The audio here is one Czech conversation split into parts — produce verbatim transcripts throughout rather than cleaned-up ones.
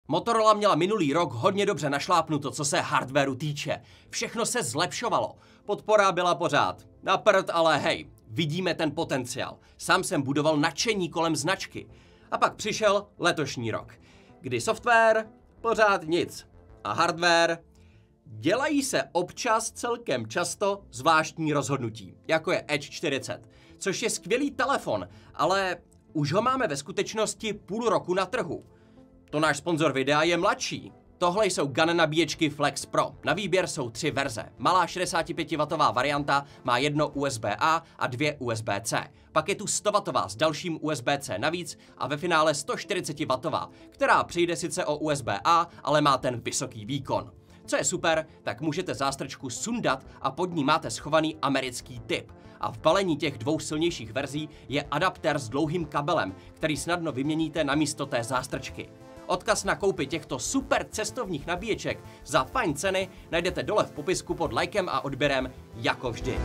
Motorola měla minulý rok hodně dobře našlápnuto, co se hardwaru týče. Všechno se zlepšovalo. Podpora byla pořád na prd, ale hej, vidíme ten potenciál. Sám jsem budoval nadšení kolem značky. A pak přišel letošní rok, kdy software pořád nic. A hardware dělají se občas celkem často zvláštní rozhodnutí, jako je Edge čtyřicet, což je skvělý telefon, ale už ho máme ve skutečnosti půl roku na trhu. To náš sponzor videa je mladší. Tohle jsou GAN nabíječky Flex Pro. Na výběr jsou tři verze. Malá šedesátipětiwatová varianta má jedno U S B A a dvě U S B C. Pak je tu stowatová s dalším U S B C navíc a ve finále sto čtyřicetiwatová, která přijde sice o U S B A, ale má ten vysoký výkon. Co je super, tak můžete zástrčku sundat a pod ní máte schovaný americký typ. A v balení těch dvou silnějších verzí je adaptér s dlouhým kabelem, který snadno vyměníte na místo té zástrčky. Odkaz na koupi těchto super cestovních nabíječek za fajn ceny najdete dole v popisku pod lajkem a odběrem jako vždy.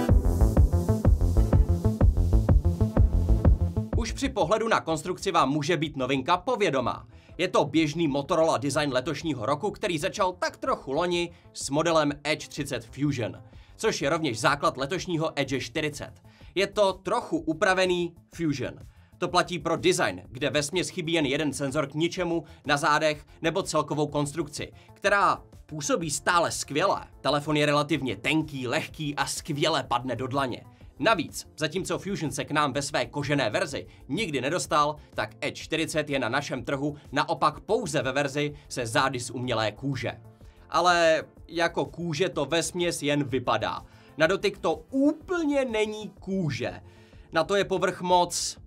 Už při pohledu na konstrukci vám může být novinka povědomá. Je to běžný Motorola design letošního roku, který začal tak trochu loni s modelem Edge třicet Fusion, což je rovněž základ letošního Edge čtyřicet. Je to trochu upravený Fusion. To platí pro design, kde vesměs chybí jen jeden senzor k ničemu na zádech nebo celkovou konstrukci, která působí stále skvěle. Telefon je relativně tenký, lehký a skvěle padne do dlaně. Navíc, zatímco Fusion se k nám ve své kožené verzi nikdy nedostal, tak Edge čtyřicet je na našem trhu naopak pouze ve verzi se zády z umělé kůže. Ale jako kůže to vesměs jen vypadá. Na dotyk to úplně není kůže. Na to je povrch moc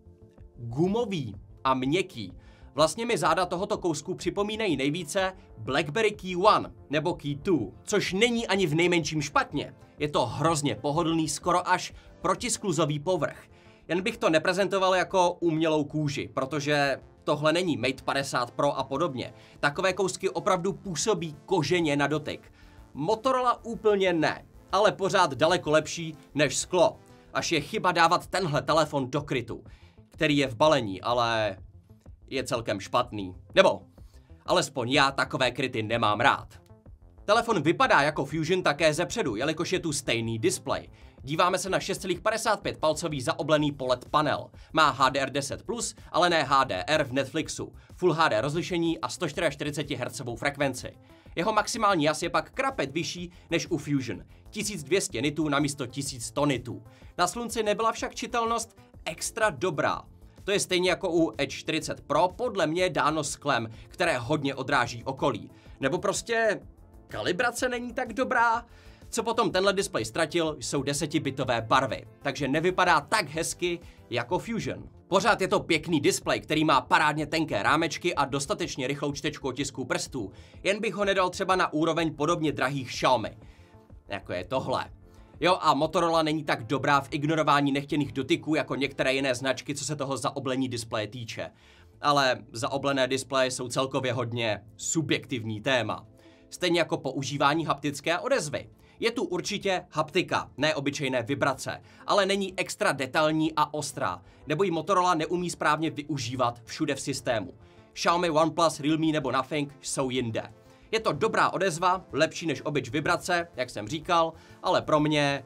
gumový a měkký. Vlastně mi záda tohoto kousku připomínají nejvíce BlackBerry Key One nebo Key Two, což není ani v nejmenším špatně. Je to hrozně pohodlný, skoro až protiskluzový povrch. Jen bych to neprezentoval jako umělou kůži, protože tohle není Mate padesát Pro a podobně. Takové kousky opravdu působí koženě na dotyk. Motorola úplně ne, ale pořád daleko lepší než sklo. Až je chyba dávat tenhle telefon do krytu, který je v balení, ale je celkem špatný. Nebo alespoň já takové kryty nemám rád. Telefon vypadá jako Fusion také zepředu, jelikož je tu stejný displej. Díváme se na šest celá padesát pět palcový zaoblený P O L E D panel. Má H D R deset plus, ale ne H D R v Netflixu. Full H D rozlišení a sto čtyřicet čtyři hertzovou frekvenci. Jeho maximální jas je pak krapet vyšší než u Fusion. tisíc dvě stě nitů na místo tisíc sto nitů. Na slunci nebyla však čitelnost extra dobrá. To je stejně jako u Edge čtyřicet Pro, podle mě dáno sklem, které hodně odráží okolí. Nebo prostě kalibrace není tak dobrá. Co potom tenhle displej ztratil, jsou desetibitové barvy, takže nevypadá tak hezky jako Fusion. Pořád je to pěkný displej, který má parádně tenké rámečky a dostatečně rychlou čtečku otisků prstů, jen bych ho nedal třeba na úroveň podobně drahých Xiaomi, jako je tohle. Jo, a Motorola není tak dobrá v ignorování nechtěných dotyků jako některé jiné značky, co se toho zaoblení displeje týče. Ale zaoblené displeje jsou celkově hodně subjektivní téma. Stejně jako používání haptické odezvy. Je tu určitě haptika, ne obyčejné vibrace, ale není extra detailní a ostrá, nebo ji Motorola neumí správně využívat všude v systému. Xiaomi, OnePlus, Realme nebo Nothing jsou jinde. Je to dobrá odezva, lepší než obyč vibrace, jak jsem říkal, ale pro mě...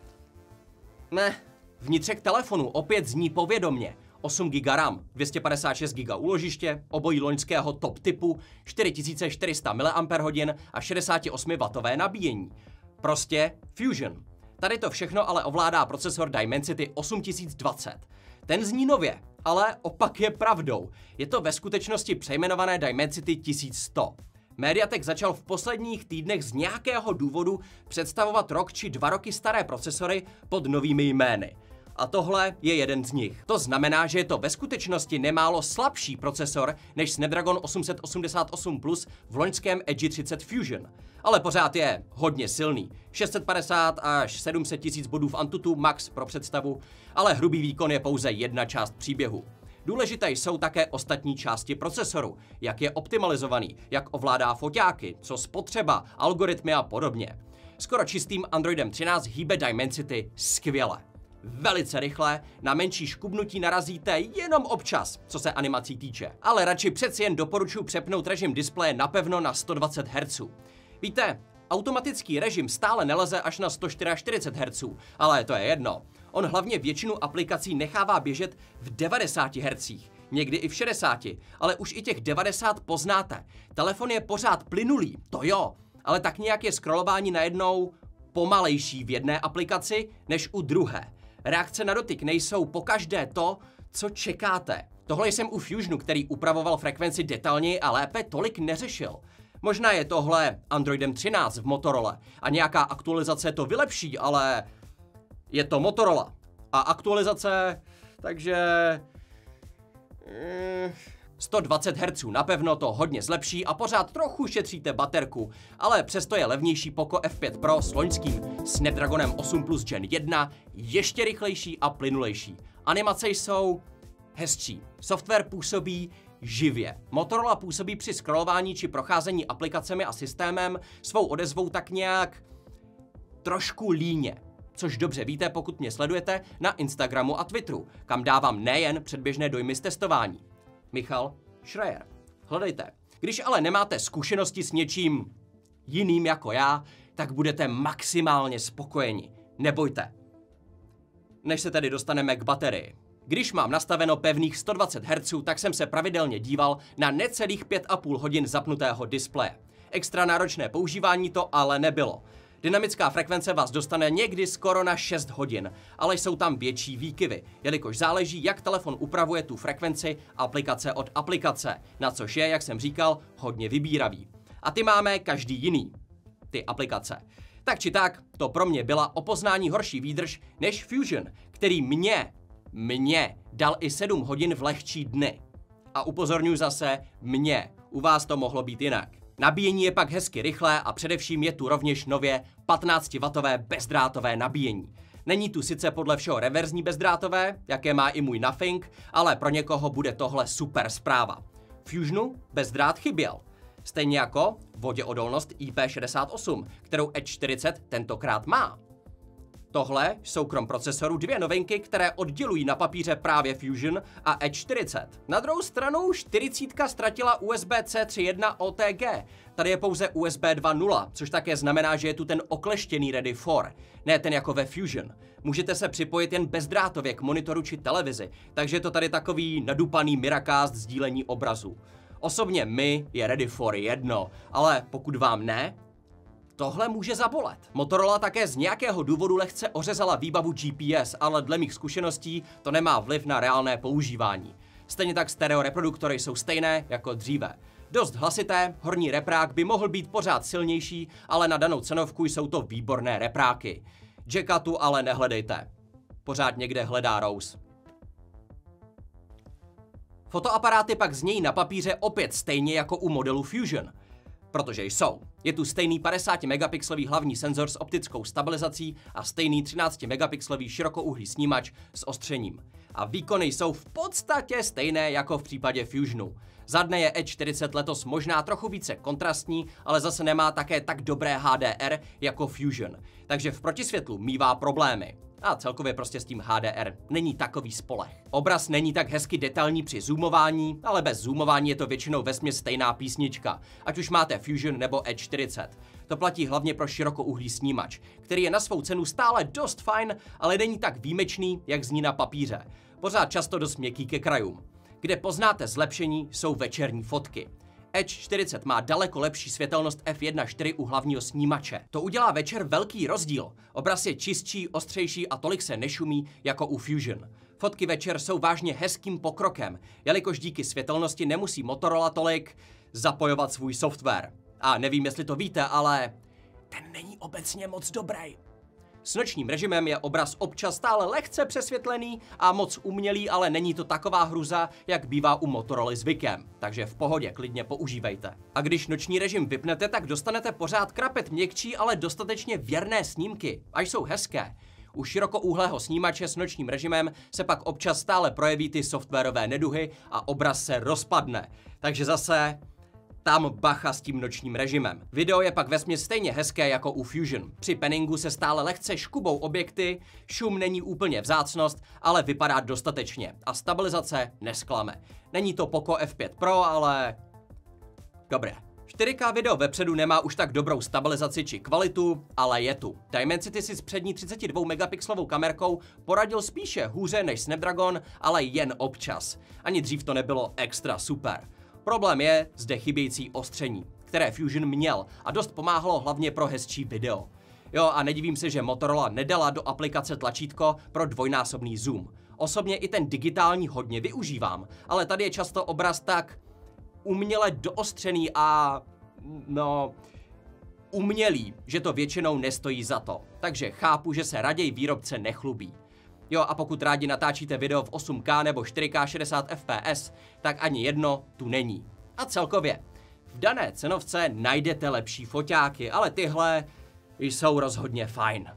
Ne. Vnitřek telefonu opět zní povědomně. osm gigabajtů RAM, dvě stě padesát šest gigabajtů úložiště, obojí loňského top typu, čtyři tisíce čtyři sta miliampérhodin a šedesát osm wattové nabíjení. Prostě Fusion. Tady to všechno ale ovládá procesor Dimensity osm tisíc dvacet. Ten zní nově, ale opak je pravdou. Je to ve skutečnosti přejmenované Dimensity tisíc sto. Mediatek začal v posledních týdnech z nějakého důvodu představovat rok či dva roky staré procesory pod novými jmény. A tohle je jeden z nich. To znamená, že je to ve skutečnosti nemálo slabší procesor než Snapdragon osm set osmdesát osm plus v loňském Edge třicet Fusion. Ale pořád je hodně silný. šest set padesát až sedm set tisíc bodů v Antutu max pro představu, ale hrubý výkon je pouze jedna část příběhu. Důležité jsou také ostatní části procesoru, jak je optimalizovaný, jak ovládá foťáky, co spotřeba, algoritmy a podobně. Skoro čistým Androidem třináct hýbe Dimensity skvěle. velice rychle, na menší škubnutí narazíte jenom občas, co se animací týče. Ale radši přeci jen doporučuji přepnout režim displeje napevno na sto dvacet hertzů. Víte, automatický režim stále neleze až na sto čtyřicet čtyři hertzů, ale to je jedno. On hlavně většinu aplikací nechává běžet v devadesáti hertzích, někdy i v šedesáti, ale už i těch devadesát poznáte. Telefon je pořád plynulý, to jo, ale tak nějak je scrollování najednou pomalejší v jedné aplikaci než u druhé. Reakce na dotyk nejsou pokaždé to, co čekáte. Tohle jsem u Fusionu, který upravoval frekvenci detailněji a lépe, tolik neřešil. Možná je tohle Androidem třináct v Motorola a nějaká aktualizace to vylepší, ale je to Motorola. A aktualizace, takže sto dvacet hertzů napevno to hodně zlepší a pořád trochu šetříte baterku, ale přesto je levnější Poco F pět Pro s loňským Snapdragonem osm plus Gen jedna ještě rychlejší a plynulejší. Animace jsou hezčí, software působí živě. Motorola působí při scrollování či procházení aplikacemi a systémem svou odezvou tak nějak trošku líně. Což dobře víte, pokud mě sledujete na Instagramu a Twitteru, kam dávám nejen předběžné dojmy z testování. Michal Schreier. Hledejte. Když ale nemáte zkušenosti s něčím jiným jako já, tak budete maximálně spokojeni. Nebojte. Než se tedy dostaneme k baterii. Když mám nastaveno pevných sto dvacet hertzů, tak jsem se pravidelně díval na necelých pět a půl hodin zapnutého displeje. Extra náročné používání to ale nebylo. Dynamická frekvence vás dostane někdy skoro na šest hodin, ale jsou tam větší výkyvy, jelikož záleží, jak telefon upravuje tu frekvenci aplikace od aplikace, na což je, jak jsem říkal, hodně vybíravý. A ty máme každý jiný, ty aplikace. Tak či tak, to pro mě byla o poznání horší výdrž než Fusion, který mě, mě dal i sedm hodin v lehčí dny. A upozorňuji zase, mě, u vás to mohlo být jinak. Nabíjení je pak hezky rychlé a především je tu rovněž nově patnáctiwattové bezdrátové nabíjení. Není tu sice podle všeho reverzní bezdrátové, jaké má i můj Nothing, ale pro někoho bude tohle super zpráva. Fusionu bezdrát chyběl. Stejně jako voděodolnost I P šedesát osm, kterou E čtyřicet tentokrát má. Tohle jsou krom procesoru dvě novinky, které oddělují na papíře právě Fusion a E čtyřicet. Na druhou stranu čtyřicet ztratila U S B C tři tečka jedna O T G. Tady je pouze U S B dva tečka nula, což také znamená, že je tu ten okleštěný Ready for, ne ten jako ve Fusion. Můžete se připojit jen bezdrátově k monitoru či televizi, takže je to tady takový nadupaný Miracast sdílení obrazu. Osobně mi je Ready for jedno, ale pokud vám ne, tohle může zabolet. Motorola také z nějakého důvodu lehce ořezala výbavu G P S, ale dle mých zkušeností to nemá vliv na reálné používání. Stejně tak stereo reproduktory jsou stejné jako dříve. Dost hlasité, horní reprák by mohl být pořád silnější, ale na danou cenovku jsou to výborné repráky. Jacka tu ale nehledejte. Pořád někde hledá Rose. Fotoaparáty pak znějí na papíře opět stejně jako u modelu Fusion. Protože jsou. Je tu stejný padesátimegapixelový hlavní senzor s optickou stabilizací a stejný třináctimegapixelový širokouhlý snímač s ostřením. A výkony jsou v podstatě stejné jako v případě Fusionu. Za dne je E čtyřicet letos možná trochu více kontrastní, ale zase nemá také tak dobré H D R jako Fusion. Takže v protisvětlu mívá problémy. A celkově prostě s tím H D R není takový spoleh. Obraz není tak hezky detailní při zoomování, ale bez zoomování je to většinou vesměs stejná písnička, ať už máte Fusion nebo E čtyřicet. To platí hlavně pro širokouhlý snímač, který je na svou cenu stále dost fajn, ale není tak výjimečný, jak zní na papíře. Pořád často dost měkký ke krajům. Kde poznáte zlepšení, jsou večerní fotky. E čtyřicet má daleko lepší světelnost F jedna tečka čtyři u hlavního snímače. To udělá večer velký rozdíl. Obraz je čistší, ostřejší a tolik se nešumí jako u Fusion. Fotky večer jsou vážně hezkým pokrokem, jelikož díky světelnosti nemusí Motorola tolik zapojovat svůj software. A nevím, jestli to víte, ale ten není obecně moc dobrý. S nočním režimem je obraz občas stále lehce přesvětlený a moc umělý, ale není to taková hruza, jak bývá u Motorola zvykem. Takže v pohodě, klidně používejte. A když noční režim vypnete, tak dostanete pořád krapet měkčí, ale dostatečně věrné snímky, až jsou hezké. U širokoúhlého snímače s nočním režimem se pak občas stále projeví ty softwarové neduhy a obraz se rozpadne. Takže zase Tam bacha s tím nočním režimem. Video je pak vesměs stejně hezké jako u Fusion. Při penningu se stále lehce škubou objekty, šum není úplně vzácnost, ale vypadá dostatečně a stabilizace nesklame. Není to Poco F pět Pro, ale dobré. čtyři ká video vepředu nemá už tak dobrou stabilizaci či kvalitu, ale je tu. Dimensity si s přední třicet dva megapixelovou kamerkou poradil spíše hůře než Snapdragon, ale jen občas. Ani dřív to nebylo extra super. Problém je zde chybějící ostření, které Fusion měl a dost pomáhalo hlavně pro hezčí video. Jo, a nedivím se, že Motorola nedala do aplikace tlačítko pro dvojnásobný zoom. Osobně i ten digitální hodně využívám, ale tady je často obraz tak uměle doostřený a no umělý, že to většinou nestojí za to. Takže chápu, že se raději výrobce nechlubí. Jo, a pokud rádi natáčíte video v osm ká nebo čtyři ká šedesát ef pé es, tak ani jedno tu není. A celkově, v dané cenovce najdete lepší foťáky, ale tyhle jsou rozhodně fajn.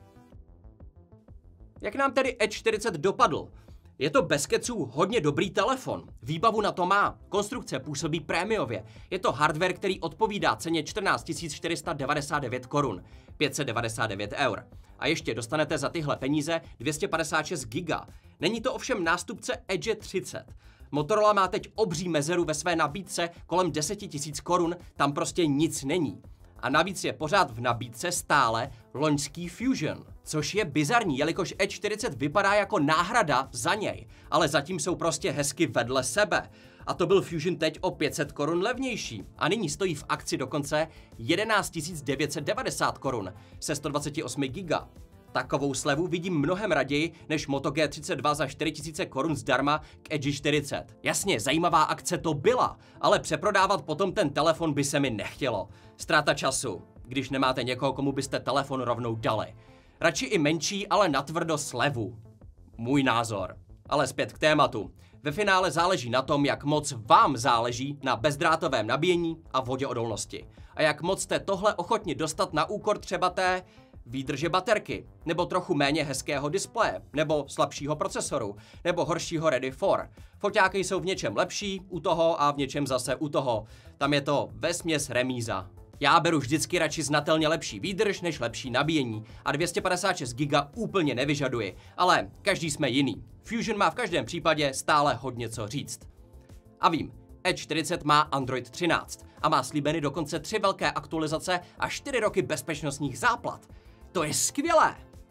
Jak nám tedy Edge čtyřicet dopadl? Je to bez keců hodně dobrý telefon. Výbavu na to má. Konstrukce působí prémiově. Je to hardware, který odpovídá ceně čtrnáct tisíc čtyři sta devadesát devět korun, pět set devadesát devět eur. A ještě dostanete za tyhle peníze dvě stě padesát šest giga. Není to ovšem nástupce Edge třicet. Motorola má teď obří mezeru ve své nabídce kolem deset tisíc korun, tam prostě nic není. A navíc je pořád v nabídce stále loňský Fusion, což je bizarní, jelikož Edge čtyřicet vypadá jako náhrada za něj, ale zatím jsou prostě hezky vedle sebe. A to byl Fusion teď o pět set korun levnější a nyní stojí v akci dokonce jedenáct tisíc devět set devadesát korun se sto dvacet osm giga. Takovou slevu vidím mnohem raději než Moto G třicet dva za čtyři tisíce korun zdarma k Edge čtyřicet. Jasně, zajímavá akce to byla, ale přeprodávat potom ten telefon by se mi nechtělo. Ztráta času, když nemáte někoho, komu byste telefon rovnou dali. Radši i menší, ale natvrdo slevu. Můj názor. Ale zpět k tématu. Ve finále záleží na tom, jak moc vám záleží na bezdrátovém nabíjení a voděodolnosti. A jak moc jste tohle ochotni dostat na úkor třeba té výdrže baterky, nebo trochu méně hezkého displeje, nebo slabšího procesoru, nebo horšího Ready for. Foťáky jsou v něčem lepší u toho a v něčem zase u toho. Tam je to vesměs remíza. Já beru vždycky radši znatelně lepší výdrž než lepší nabíjení a dvě stě padesát šest giga úplně nevyžaduji, ale každý jsme jiný. Fusion má v každém případě stále hodně co říct. A vím, Edge čtyřicet má Android třináct a má slíbeny dokonce tři velké aktualizace a čtyři roky bezpečnostních záplat. To je skvělé!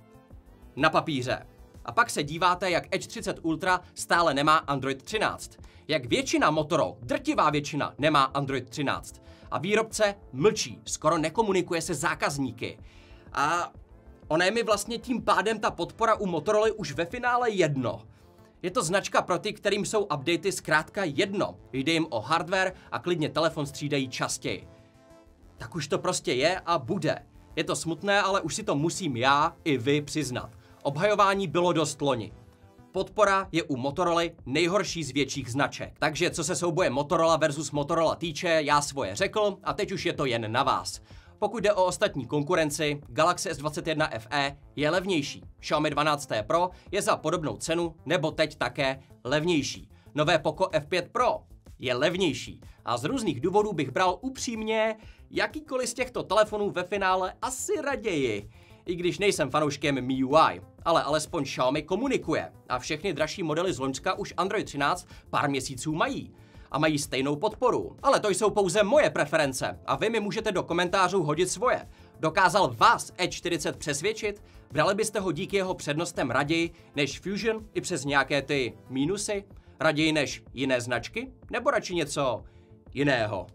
Na papíře. A pak se díváte, jak Edge třicet Ultra stále nemá Android třináct. Jak většina Motorola, drtivá většina, nemá Android třináct. A výrobce mlčí, skoro nekomunikuje se zákazníky. A ona je mi vlastně tím pádem ta podpora u Motorola už ve finále jedno. Je to značka pro ty, kterým jsou updaty zkrátka jedno. Jde jim o hardware a klidně telefon střídají častěji. Tak už to prostě je a bude. Je to smutné, ale už si to musím já i vy přiznat. Obhajování bylo dost loni. Podpora je u Motorola nejhorší z větších značek. Takže co se souboje Motorola versus Motorola týče, já svoje řekl a teď už je to jen na vás. Pokud jde o ostatní konkurenci, Galaxy S dvacet jedna F E je levnější. Xiaomi dvanáct T Pro je za podobnou cenu nebo teď také levnější. Nové Poco F pět Pro je levnější. A z různých důvodů bych bral upřímně jakýkoliv z těchto telefonů ve finále asi raději. I když nejsem fanouškem M I U I, ale alespoň Xiaomi komunikuje a všechny dražší modely z loňska už Android třináct pár měsíců mají. A mají stejnou podporu. Ale to jsou pouze moje preference a vy mi můžete do komentářů hodit svoje. Dokázal vás Edge čtyřicet přesvědčit? Brali byste ho díky jeho přednostem raději než Fusion i přes nějaké ty mínusy? Raději než jiné značky? Nebo radši něco jiného?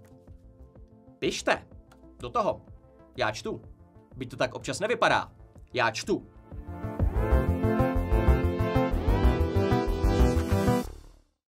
Pište do toho. Já čtu. Byť to tak občas nevypadá. Já čtu.